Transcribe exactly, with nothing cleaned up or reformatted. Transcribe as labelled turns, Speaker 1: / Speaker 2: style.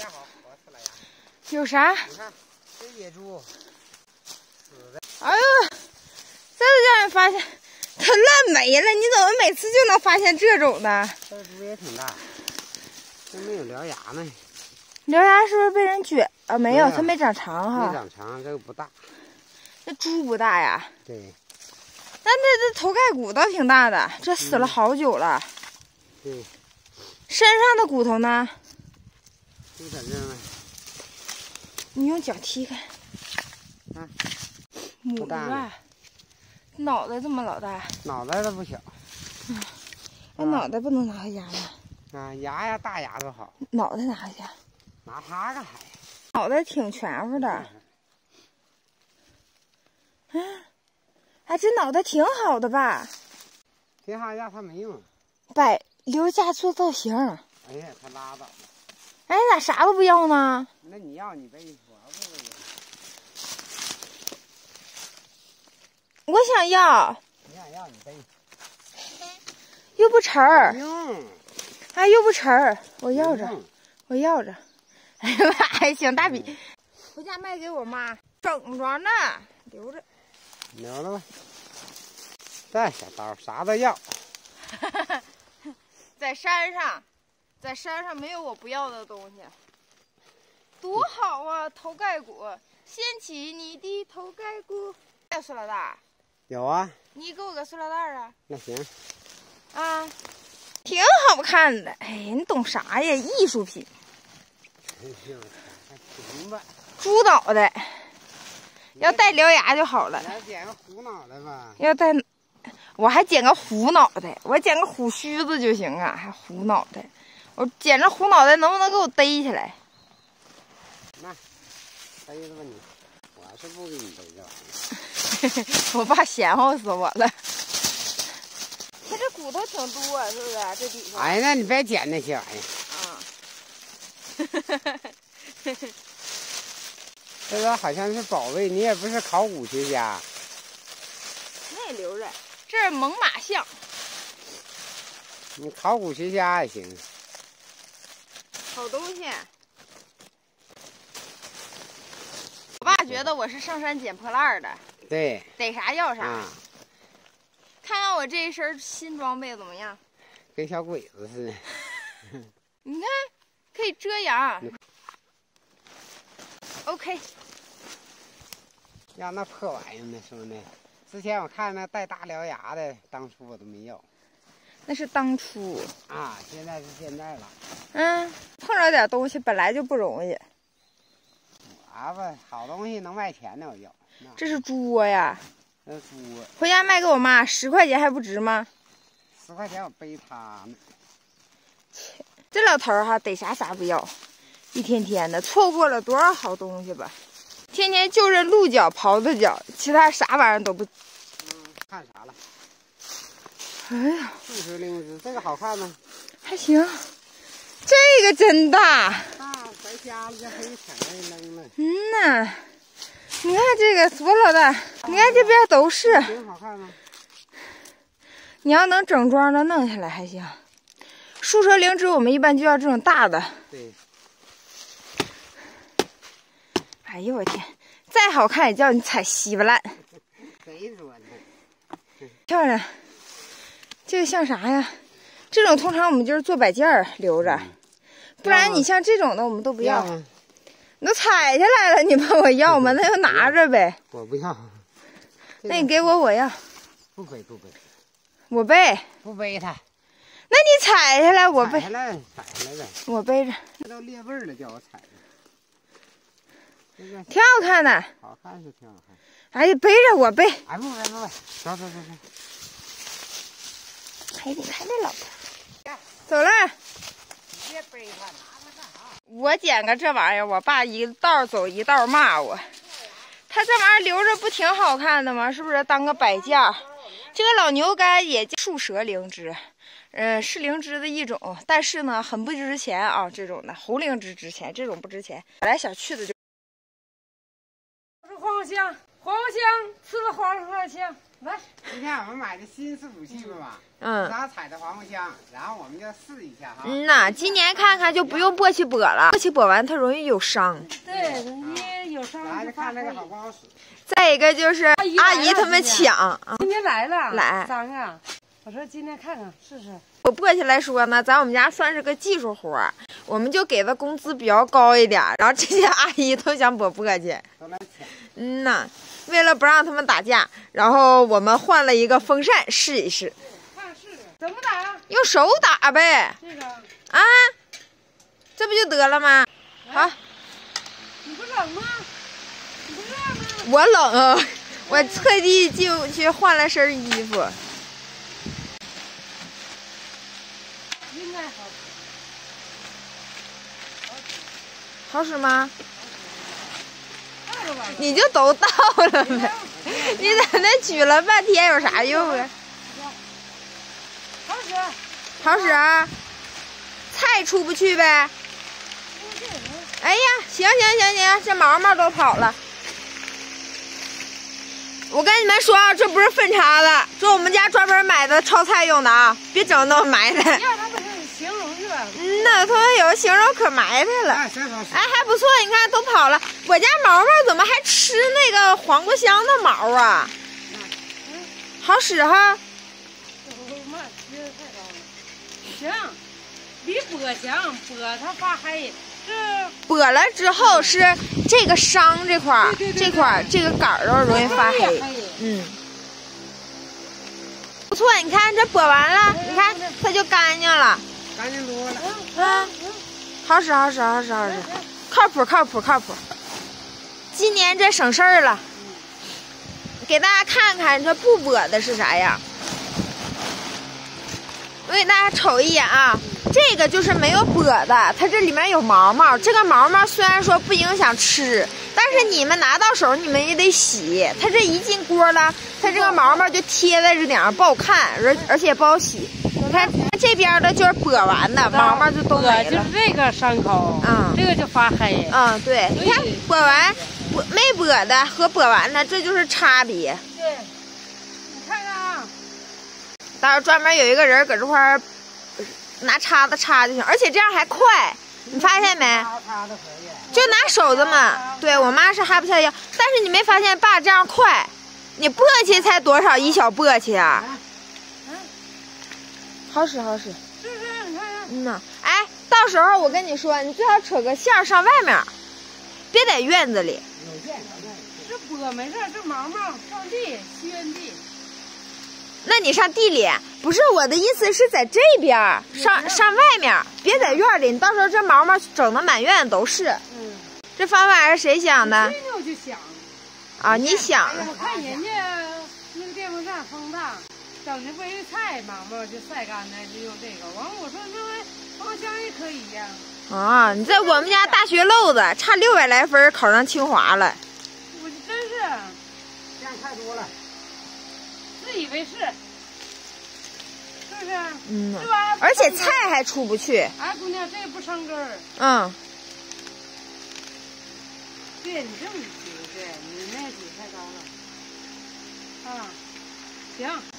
Speaker 1: 好，我吃了呀。
Speaker 2: 有啥？
Speaker 1: 你看，这野猪，死的。
Speaker 2: 哎呦，这就让人发现，它烂没了。你怎么每次就能发现这种的？
Speaker 1: 这猪也挺大，这没有獠牙呢。
Speaker 2: 獠牙是不是被人撅啊？没有，
Speaker 1: 没有
Speaker 2: 它没长长哈。
Speaker 1: 没长长，这个不大。
Speaker 2: 这猪不大呀？
Speaker 1: 对。
Speaker 2: 但这这头盖骨倒挺大的，这死了好久了。
Speaker 1: 嗯、对。
Speaker 2: 身上的骨头呢？
Speaker 1: 就在这呢。
Speaker 2: 你用脚踢开。
Speaker 1: 啊。
Speaker 2: 母猪啊！脑袋这么老大。
Speaker 1: 脑袋都不小。
Speaker 2: 嗯。那、啊、脑袋不能拿回家吗？
Speaker 1: 啊，牙呀，大牙都好。
Speaker 2: 脑袋拿回家。
Speaker 1: 拿它干啥呀？
Speaker 2: 脑袋挺全乎的。嗯。哎，这脑袋挺好的吧？
Speaker 1: 挺好呀，它没用。
Speaker 2: 摆留家做造型。
Speaker 1: 哎呀，他拉倒吧。
Speaker 2: 哎，咋啥都不要呢？
Speaker 1: 那你要你背，我不背。
Speaker 2: 我想要。
Speaker 1: 你想要你背。
Speaker 2: 又不沉儿。
Speaker 1: 用。
Speaker 2: 哎，又不沉儿，我要着，我要着。哎呀妈，还行，大笔。嗯、回家卖给我妈，整装的，留着。
Speaker 1: 留着吧。这小刀啥都要。
Speaker 2: 在山上，在山上没有我不要的东西，多好啊！头盖骨，掀起你的头盖骨。有塑料袋？
Speaker 1: 有啊。
Speaker 2: 你给我个塑料袋啊。
Speaker 1: 那行。
Speaker 2: 啊，挺好看的。哎，你懂啥呀？艺术品。
Speaker 1: 行吧。
Speaker 2: 猪脑袋，要带獠牙就好了。
Speaker 1: 你要剪个虎脑袋吧。
Speaker 2: 要带。我还剪个虎脑袋，我剪个虎须子就行啊，还虎脑袋。我剪这虎脑袋能不能给我逮起来？
Speaker 1: 那逮着吧你，我是不给你逮着。
Speaker 2: 我爸嫌乎死我了。它这骨头挺多，是不是？这底下。
Speaker 1: 哎，那你别剪那些玩意
Speaker 2: 儿。啊。
Speaker 1: 这个好像是宝贝，你也不是考古学家。
Speaker 2: 那也留着。这是猛犸象，
Speaker 1: 你考古学家也行。
Speaker 2: 好东西。我爸觉得我是上山捡破烂的。
Speaker 1: 对。
Speaker 2: 逮啥要啥。
Speaker 1: 啊、
Speaker 2: 看看我这一身新装备怎么样？
Speaker 1: 跟小鬼子似的。
Speaker 2: 你看，可以遮阳。OK。
Speaker 1: 要那破玩意儿呢，兄弟。之前我看那带大獠牙的，当初我都没要。
Speaker 2: 那是当初
Speaker 1: 啊，现在是现在了。
Speaker 2: 嗯，碰着点东西本来就不容易。
Speaker 1: 啊不，好东西能卖钱的我要。
Speaker 2: 这是猪窝呀。
Speaker 1: 那是猪窝。
Speaker 2: 回家卖给我妈，十块钱还不值吗？
Speaker 1: 十块钱我背它呢。
Speaker 2: 切，这老头儿哈，逮啥啥不要，一天天的错过了多少好东西吧。天天就这鹿角、狍子角，其他啥玩意儿都不。
Speaker 1: 嗯，看啥了？
Speaker 2: 哎呀，
Speaker 1: 树石灵芝，这个好看吗？
Speaker 2: 还行，这个真大。
Speaker 1: 大，白瞎了，这黑橙扔了。
Speaker 2: 嗯呐，你看这个多老大，你看这边都是。
Speaker 1: 挺好看吗？
Speaker 2: 你要能整装的弄下来还行。树蛇灵芝我们一般就要这种大的。
Speaker 1: 对。
Speaker 2: 哎呦我天，再好看也叫你踩稀巴烂。
Speaker 1: 谁说的？
Speaker 2: 漂亮，这个像啥呀？这种通常我们就是做摆件儿留着，嗯、不然你像这种的我们都不要。要你都踩下来了，你问我要吗？那就拿着呗。
Speaker 1: 我不要。
Speaker 2: 那你给我，我要。
Speaker 1: 不背不背。
Speaker 2: 我背。
Speaker 1: 不背它。
Speaker 2: 那你踩下来，我背。
Speaker 1: 踩下来，踩下来呗。
Speaker 2: 我背着。
Speaker 1: 这都裂味了，叫我踩着。
Speaker 2: 挺好看的，
Speaker 1: 好看是挺好看。
Speaker 2: 哎呀，背着我背。
Speaker 1: 哎，不背不背，走走走走。
Speaker 2: 哎，你看这老头，走了。
Speaker 1: 你别背它，拿它干啥？
Speaker 2: 我捡个这玩意儿，我爸一道走一道骂我。他这玩意儿留着不挺好看的吗？是不是当个摆件？这个老牛肝也叫树蛇灵芝，嗯，是灵芝的一种，但是呢，很不值钱啊。这种的红灵芝值钱，这种不值钱。本来小去的就。
Speaker 3: 黄香，黄香，吃了黄鹤香。
Speaker 1: 来，今天我们买的新伺服器吧，
Speaker 2: 嗯，
Speaker 1: 然后采的黄瓜香，然后我们就试一下哈。
Speaker 2: 嗯呐，今年看看就不用簸箕簸了，簸箕簸完它容易有伤。
Speaker 3: 对，你有伤
Speaker 1: 咱
Speaker 3: 就发黑
Speaker 1: 就看那个。好不好使。
Speaker 2: 再一个就是阿姨他们抢啊，
Speaker 3: 今天来了，
Speaker 2: 来
Speaker 3: 张啊！我说今天看看试试。
Speaker 2: 我簸箕来说呢，咱我们家算是个技术活儿，我们就给的工资比较高一点，然后这些阿姨都想簸簸箕。
Speaker 1: 都来抢。
Speaker 2: 嗯呐，为了不让他们打架，然后我们换了一个风扇试一试，
Speaker 3: 看试试怎么打？
Speaker 2: 用手打呗。
Speaker 3: 这个
Speaker 2: 啊，这不就得了吗？好，
Speaker 3: 你不冷吗？你不热吗？
Speaker 2: 我冷啊，我特地就去换了身衣服。
Speaker 3: 应该好
Speaker 2: 好使吗？
Speaker 3: 使，倒着吧。
Speaker 2: 你就都倒了呗，你在那举了半天有啥用啊？
Speaker 3: 好使。
Speaker 2: 好使啊，菜出不去呗。哎呀，行行行行，这毛毛都跑了。我跟你们说啊，这不是粪叉子，这我们家专门买的焯菜用的啊，别整那么埋汰。
Speaker 3: 要它不是形容是吧？
Speaker 2: 嗯呐，他们有形容可埋汰了。
Speaker 1: 哎，行行行。
Speaker 2: 哎，还不错，你看都跑了。我家毛毛怎么还吃那个黄瓜香的毛啊？好使哈。
Speaker 3: 我妈吃的太高了。行，比簸强，簸它发黑。这
Speaker 2: 簸了之后是这个伤这块儿，
Speaker 3: 对对对对
Speaker 2: 这块儿这个杆儿容易发黑。嗯，不错，你看这簸完了，你看它就干净了。
Speaker 1: 干净多了。
Speaker 2: 嗯，好使好使好使好使，靠谱靠谱靠谱。今年这省事儿了，给大家看看这不簸的是啥样。我给大家瞅一眼啊，这个就是没有簸的，它这里面有毛毛。这个毛毛虽然说不影响吃，但是你们拿到手你们也得洗。它这一进锅了，它这个毛毛就贴在这顶上，不好看，而而且不好洗。你看这边的就是簸完的，毛毛就都没了。
Speaker 3: 就是这个伤口，
Speaker 2: 嗯
Speaker 3: 这个就发黑。
Speaker 2: 嗯，对，你看簸完簸没簸的和簸完的，这就是差别。
Speaker 3: 对，你看看啊。
Speaker 2: 到时候专门有一个人搁这块儿拿叉子插就行，而且这样还快，你发现没？
Speaker 1: 擦的可以。
Speaker 2: 就拿手这么，对我妈是哈不下腰，但是你没发现爸这样快？你簸箕才多少一小簸箕啊？好使好使。
Speaker 3: 是不是？你看看。
Speaker 2: 嗯呐，哎，到时候我跟你说，你最好扯个线儿上外面，别在院子里。
Speaker 1: 有线有线。
Speaker 3: 这簸没事，这毛毛上地宣地。
Speaker 2: 那你上地里，不是我的意思是在这边上上外面，别在院里，你到时候这毛毛整的满院都是。
Speaker 3: 嗯。
Speaker 2: 这方法是谁想的？
Speaker 3: 这个我就想。
Speaker 2: 啊，你想的。
Speaker 3: 我看人家那个电风扇风大，整的煨菜毛毛就晒干了，就用这个。完了我说那玩意黄香也可以呀。
Speaker 2: 啊，你在我们家大学漏子，差六百来分考上清华了。
Speaker 3: 我真是。
Speaker 1: 这样太多了。
Speaker 3: 自以为是，是不是？
Speaker 2: 嗯，
Speaker 3: 这玩意儿，
Speaker 2: 而且菜还出不去。
Speaker 3: 哎，姑娘，这个不伤根儿。
Speaker 2: 嗯。
Speaker 3: 对你这么举，对你那举太高了。啊，行。